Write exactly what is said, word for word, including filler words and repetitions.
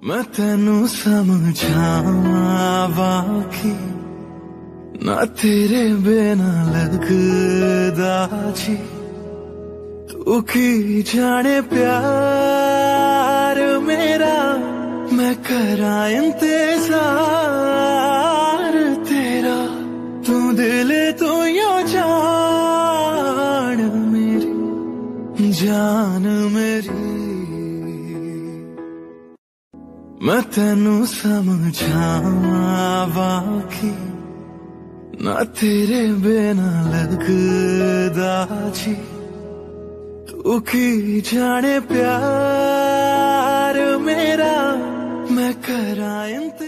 मैं तेनू समझावा कि ना तेरे बिना लगदा जी। तू की जाने प्यार मेरा, मैं करा इंतजार तेरा। तू दिल तू यो जान मेरी, जान मेरी। मैं तेनू समझावा कि ना तेरे बिना लगदा जी। तू की जाने प्यार मेरा, मैं करा इंतजार।